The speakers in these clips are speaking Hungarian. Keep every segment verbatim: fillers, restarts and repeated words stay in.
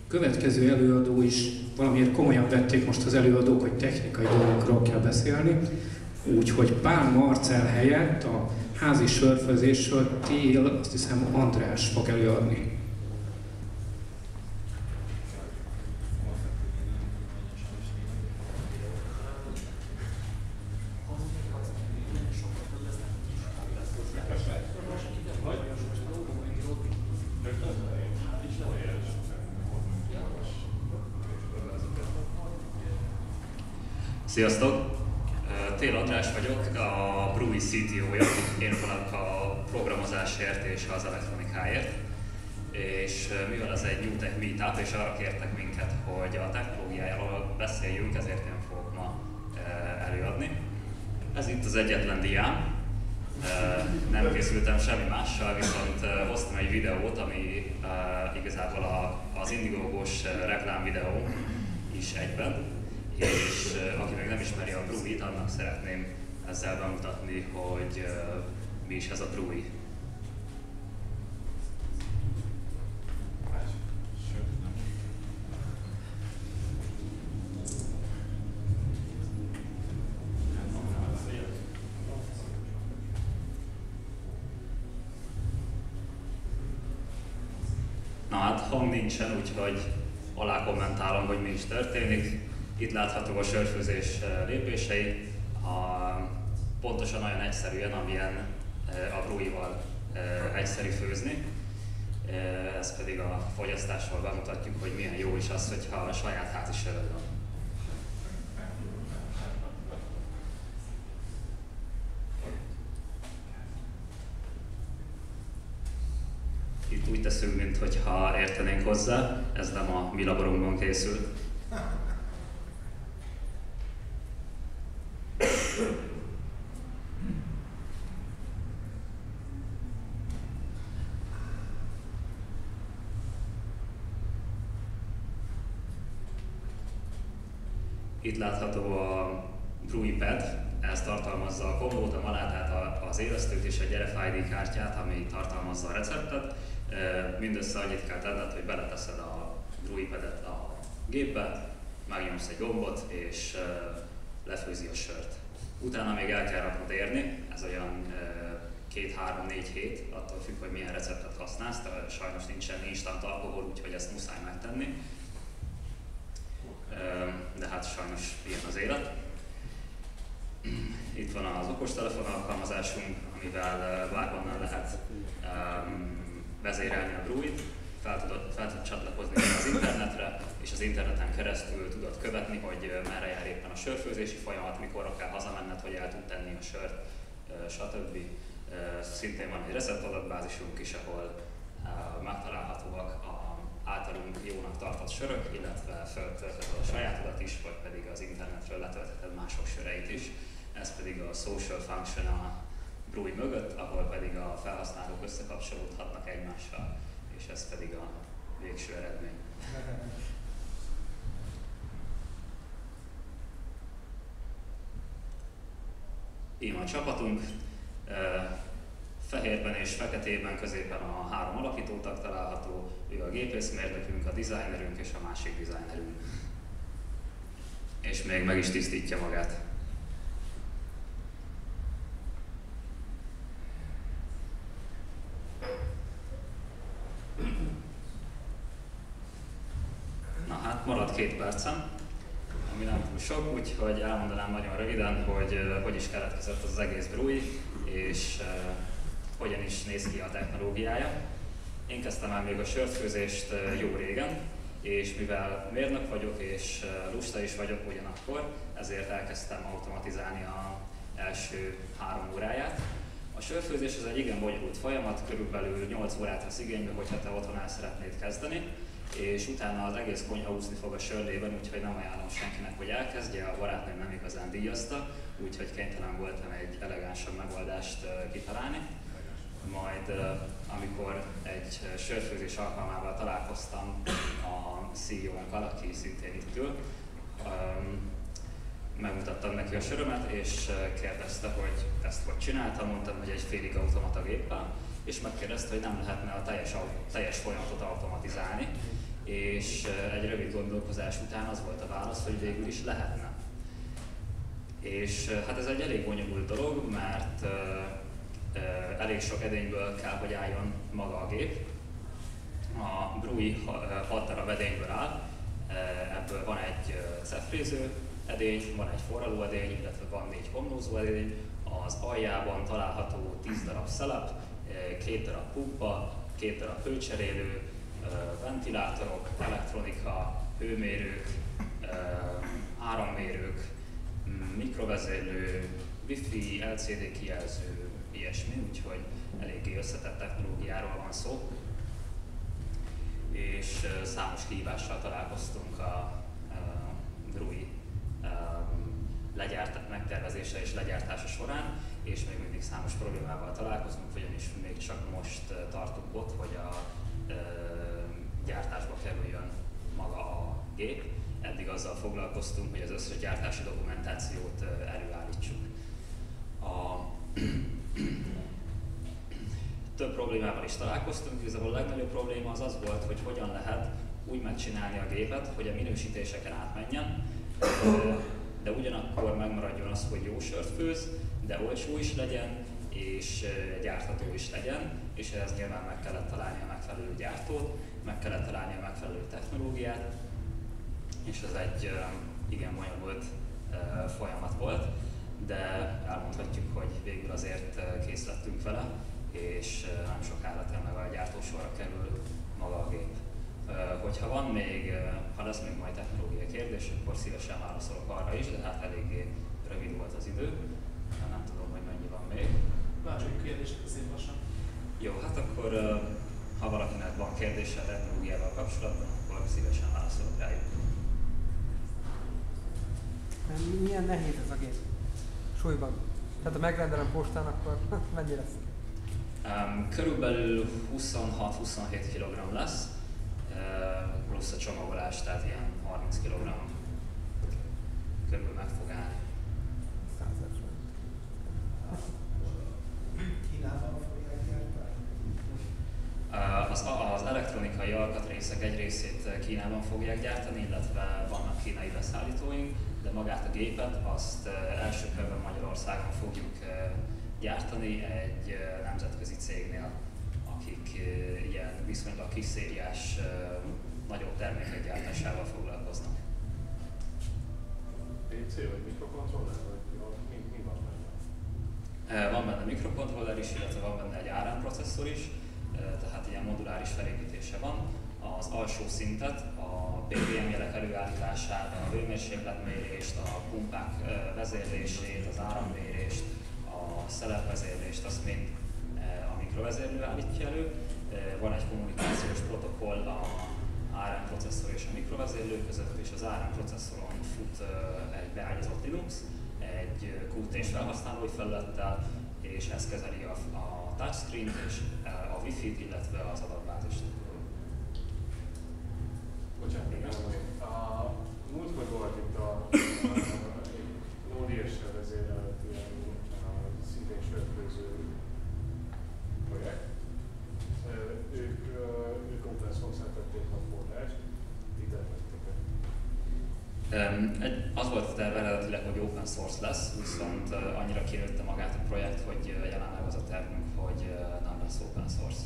következő előadó is valamiért komolyan vették most az előadók, hogy technikai dolgokról kell beszélni, úgyhogy Pál Marcell helyett a házi sörfőzésről Tél, azt hiszem András fog előadni. Sziasztok! Tél András vagyok, a Brewy C T O-ja. Én vagyok a programozásért és az elektronikáért. És mivel ez egy New Tech Meetup, és arra kértek minket, hogy a technológiájáról beszéljünk, ezért én fogok ma előadni. Ez itt az egyetlen diám. Nem készültem semmi mással, viszont hoztam egy videót, ami igazából az Indiegogo-s reklám videó is egyben. És aki meg nem ismeri a Brewy-t, annak szeretném ezzel bemutatni, hogy uh, mi is ez a Brewy. Na hát hang nincsen, úgyhogy alá kommentálom, hogy mi is történik. Itt látható a sörfőzés lépései, a, pontosan olyan egyszerűen, amilyen a Brewy-val egyszerű főzni. Ez pedig a fogyasztással bemutatjuk, hogy milyen jó is az, hogyha a saját házi söröd van. Itt úgy teszünk, mintha értenénk hozzá, ez nem a mi laborunkban készült. Itt látható a Brewy Pad, ez tartalmazza a kombót, a malátát, az élesztőt és egy er ef i dé kártyát, ami tartalmazza a receptet. Mindössze annyit kell tenned, hogy beleteszed a Brewy Padet a gépbe, megnyomsz egy gombot és lefőzi a sört. Utána még el kell raknod érni, ez olyan két-három-négy hét, attól függ, hogy milyen receptet használsz, de sajnos nincsen instant alkohol, úgyhogy ezt muszáj megtenni. De hát sajnos ilyen az élet. Itt van az okostelefon alkalmazásunk, amivel bárhonnan lehet vezérelni a Brewy-t, fel tudod, fel tudod csatlakozni az internetre, és az interneten keresztül tudod követni, hogy merre jár éppen a sörfőzési folyamat, mikor kell hazamenned, hogy el tud tenni a sört, stb. Szintén van egy receptadatbázisunk is, ahol megtalálhatóak a általunk jónak tartott sörök, illetve feltöltheted a sajátodat is, vagy pedig az internetről letöltheted mások söreit is. Ez pedig a social function a Brewy mögött, ahol pedig a felhasználók összekapcsolódhatnak egymással, és ez pedig a végső eredmény. Íme a csapatunk. Fehérben és feketében középen a három alapítótag található, ő a gépészmérnökünk, a designerünk és a másik designerünk. És még meg is tisztítja magát. Na hát, marad két percem, ami nem túl sok, úgyhogy elmondanám nagyon röviden, hogy hogy is keletkezett az egész Brewy, és hogyan is néz ki a technológiája. Én kezdtem el még a sörfőzést jó régen, és mivel mérnök vagyok és lusta is vagyok ugyanakkor, ezért elkezdtem automatizálni az első három óráját. A sörfőzés az egy igen bonyolult folyamat, körülbelül nyolc órát vesz igénybe, hogyha te otthon el szeretnéd kezdeni, és utána az egész konyha úszni fog a sörlében, úgyhogy nem ajánlom senkinek, hogy elkezdje, a barátnőm nem igazán díjazta, úgyhogy kénytelen voltam egy elegánsabb megoldást kitalálni. Majd amikor egy sörfőzés alkalmával találkoztam a cé í ó-nkkal, aki szintén itt ül, megmutattam neki a sörömet, és kérdezte, hogy ezt hogy csináltam, mondtam, hogy egy félig automata géppel, és megkérdezte, hogy nem lehetne a teljes, teljes folyamatot automatizálni, és egy rövid gondolkozás után az volt a válasz, hogy végül is lehetne. És hát ez egy elég bonyolult dolog, mert elég sok edényből kell, hogy álljon maga a gép. A Brui hat darab edényből áll, ebből van egy cefréző edény, van egy forraló edény, illetve van négy homlózó edény. Az aljában található tíz darab szelep, két darab pumpa, két darab hőcserélő, ventilátorok, elektronika, hőmérők, árammérők, mikrovezérlő, wifi, el cé dé kijelző, ilyesmi, úgyhogy eléggé összetett technológiáról van szó. És számos kihívással találkoztunk a Brui legyárt, megtervezése és legyártása során, és még mindig számos problémával találkozunk, ugyanis még csak most tartunk ott, hogy a gyártásba kerüljön maga a gép. Eddig azzal foglalkoztunk, hogy az összes gyártási dokumentációt előállítsuk. A több problémával is találkoztunk, igazából a legnagyobb probléma az az volt, hogy hogyan lehet úgy megcsinálni a gépet, hogy a minősítéseken átmenjen, de ugyanakkor megmaradjon az, hogy jó sört főz, de olcsó is legyen, és gyártható is legyen, és ehhez nyilván meg kellett találni a megfelelő gyártót, meg kellett találni a megfelelő technológiát, és ez egy igen bonyolult folyamat volt, de elmondhatjuk, hogy végül azért kész lettünk vele, és nem sokára tényleg a gyártósorra kerül maga a gép. Hogyha van még, ha lesz még majd technológiai kérdés, akkor szívesen válaszolok arra is, de hát eléggé rövid volt az idő, nem tudom, hogy mennyi van még. Bárcsak kérdések szép lassan. Jó, hát akkor ha valakinek van kérdése a technológiával kapcsolatban, akkor szívesen válaszolok rájuk. Milyen nehéz ez a gép? Súlyban. Tehát ha megrendelem postán, akkor mennyi lesz? Um, körülbelül huszonhat-huszonhét kilogramm lesz, uh, plusz a csomagolás, tehát ilyen harminc kilogramm körül meg fog állni. Kínában fogják gyártani? Uh, az, az elektronikai alkatrészek egy részét Kínában fogják gyártani, illetve vannak kínai beszállítóink, de magát a gépet azt uh, első körben Magyarországon fogjuk uh, gyártani egy uh, nemzetközi cégnél, akik uh, ilyen viszonylag kis szériás, uh, nagyobb termékek gyártásával foglalkoznak. pé cé vagy mikrokontroller, vagy mi, mi van benne? Uh, van benne mikrokontroller is, illetve van benne egy áramprocesszor is, uh, tehát ilyen moduláris felépítése van. Az alsó szintet, a pé vé em jelek előállítását, a hőmérsékletmérést, a pumpák uh, vezérlését, az árammérést, a szelepvezérlést, azt mind a mikrovezérlő állítja elő. Van egy kommunikációs protokoll a áramprocesszor és a mikrovezérlő között, és az áramprocesszoron fut egy beágyazott Linux, egy kú té-s felhasználói felülettel, és ez kezeli a, a touchscreen-t és a Wi-Fi-t, illetve az adatbázist. Bocsánat, igen. A múltkor volt itt a Node.js-sel vezérelt ilyen szintén sörfőző projekt. Ők, ők open source-en tették a forrást, ti terveztétek. Az volt a terve eredetileg, hogy open source lesz, viszont annyira kinőtte magát a projekt, hogy jelenleg az a tervünk, hogy nem lesz open source.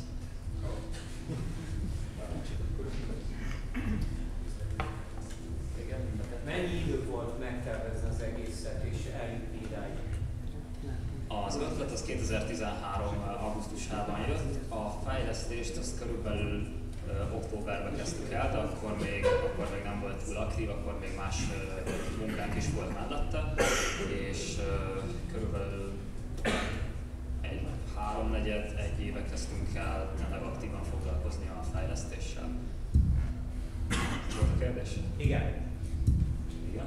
Mennyi idő volt megtervezni az egészet és eljutni idáig? Az ötlet az kétezer-tizenhárom. augusztusában jött, a fejlesztést azt körülbelül uh, októberben kezdtük el, de akkor még, akkor még nem volt túl aktív, akkor még más uh, munkánk is volt mellette, és uh, körülbelül egy háromnegyed, egy éve kezdtünk el tényleg aktívan foglalkozni a fejlesztéssel. Volt a kérdés? Igen. Igen?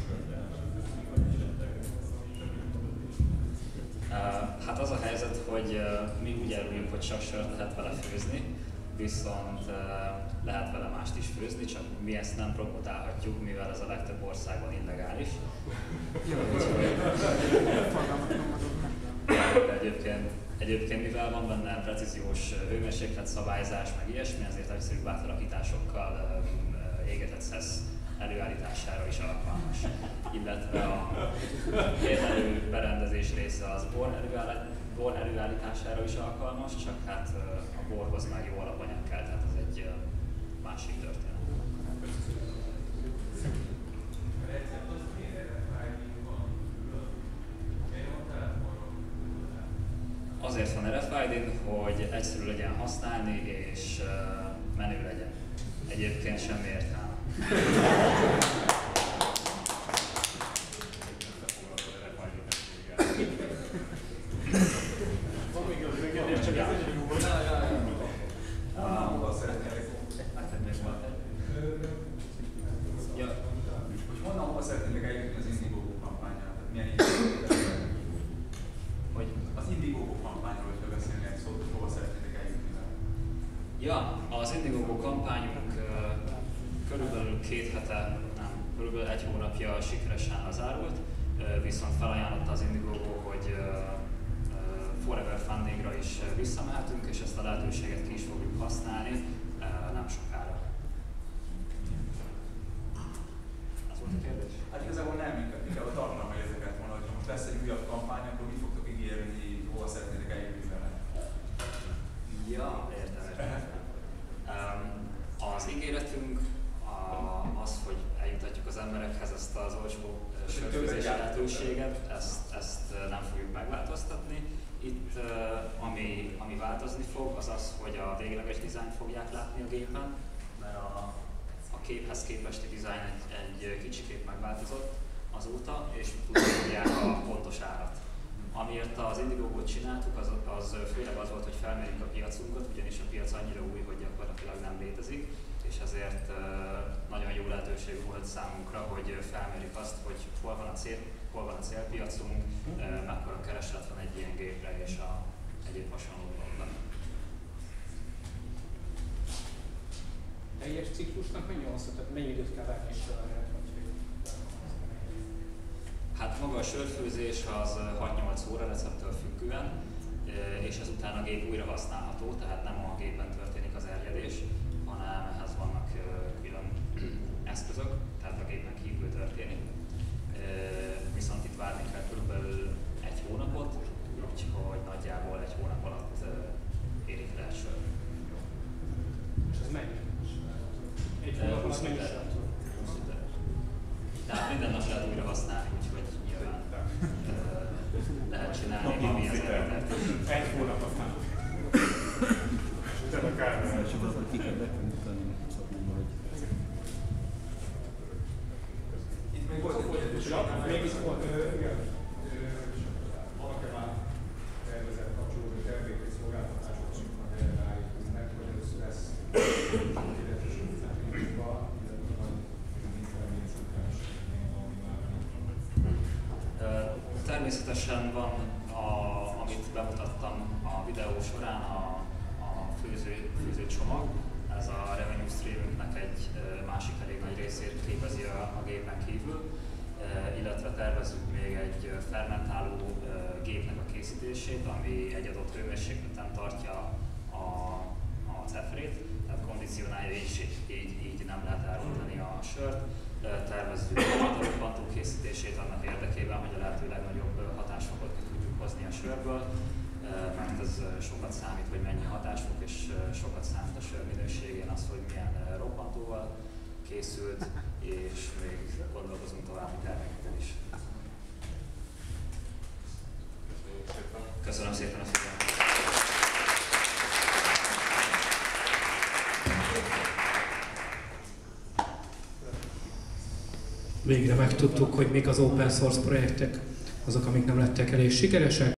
Uh, hát az a helyzet, hogy uh, mi úgy elmondjuk, hogy csak sört lehet vele főzni, viszont uh, lehet vele mást is főzni, csak mi ezt nem promotálhatjuk, mivel ez a legtöbb országban illegális. Jó, Úgyhogy, fogalmat nem adok meg. de egyébként, egyébként mivel van benne precíziós hőmérséklet szabályzás, meg ilyesmi, ezért egyszerűbb átalakításokkal égetett szesz előállítására is alkalmas. Illetve a érlelő berendezés része az bor, előállít, bor előállítására is alkalmas, csak hát a borhoz meg jó alapanyag kell, tehát ez egy másik történet. Azért van er ef i-d, hogy egyszerű legyen használni és menő legyen. Egyébként semmi értelme. Honnan hova szeretnétek eljutni az Indiegogo kampányára? Milyen időt? Hogy az Indiegogo kampányról, hogyha beszélni egy szót, hova szeretnétek eljutni vele? Ja, az Indiegogo kampányunk uh, körülbelül két hete, nem, körülbelül egy hónapja sikeresen lezárult, uh, viszont felajánlotta az Indiegogo, hogy uh, uh, Forever Fundingra is uh, visszamehetünk, és ezt a lehetőséget ki is fogjuk használni uh, nem sokára. Ez volt a kérdés? Hát igazából nem, inkább, inkább a tartalma érdekelt volna, hogyha most lesz egy újabb kampány, akkor mit fogtok ígérni, hova szeretnétek eljutni vele? Ja, értem, értem. Um, az ígéretünk a, az, hogy eljutatjuk az emberekhez ezt az olcsó sörfőzési lehetőséget, ezt, ezt nem fogjuk megváltoztatni. Itt uh, ami, ami változni fog, az az, hogy a végleges dizájnt fogják látni a gépen, mert a, a képhez képesti dizájn egy, egy kicsikét megváltozott azóta, és tudják a pontos árat. Amiért az Indiegogo-t csináltuk, az, az főleg az volt, hogy felmérjük a piacunkat, ugyanis a piac annyira új, hogy gyakorlatilag nem létezik, és ezért uh, nagyon jó lehetőség volt számunkra, hogy felmérjük azt, hogy hol van a, cél, hol van a célpiacunk, uh, mekkora kereslet van egy ilyen gépre és a egyéb hasonló dolgokban. Teljes ciklusnak mennyi hosszú, tehát mennyi időt kell várni és arra, Hát maga a sörfőzés az hat-nyolc óra recepttől függően, és ezután a gép újra használható, tehát nem a gépen történik az erjedés, hanem ehhez vannak külön eszközök, tehát a gépen kívül történik. Viszont itt várni kell körülbelül egy hónapot, úgyhogy nagyjából egy hónap alatt érik le a sör. és ez mennyi? Egy hónap alatt mennyi sör? Tehát minden nap lehet újra használni, úgyhogy nyilván lehet csinálni, ami az eredet. Egy hónap aztán. Utána kár. Csak az, hogy ki kell bekönyvíteni, szóval hogy... Itt még volt egy kérdés. Még is volt, igen. Vannak-e már tervezett kapcsolódó termékei szolgáltatások, amiket erre állítunk meg, hogy először lesz illetős utánítva, illetve majd intermédiációkás valami már. Természetesen van, a, amit bemutattam a videó során, a, a főző, főző csomag. Ez a revenue streamünknek egy másik elég nagy részét képezi a, a gépen kívül, illetve tervezzük még egy fermentáló gépnek a készítését, ami egy adott hőmérsékleten tartja a, a ceferét, tehát kondicionálja így, így, így nem lehet elrontani a sört. Tervezzük a robbantó készítését annak érdekében, hogy a lehető legnagyobb hatásfokot ki tudjuk hozni a sörből, mert ez sokat számít, hogy mennyi hatásfok, és sokat számít a sör minőségén az, hogy milyen robbantóval készült, és még gondolkozunk további termékeken is. Köszönöm szépen a figyelmet! Végre megtudtuk, hogy mik az open source projektek, azok, amik nem lettek elég sikeresek.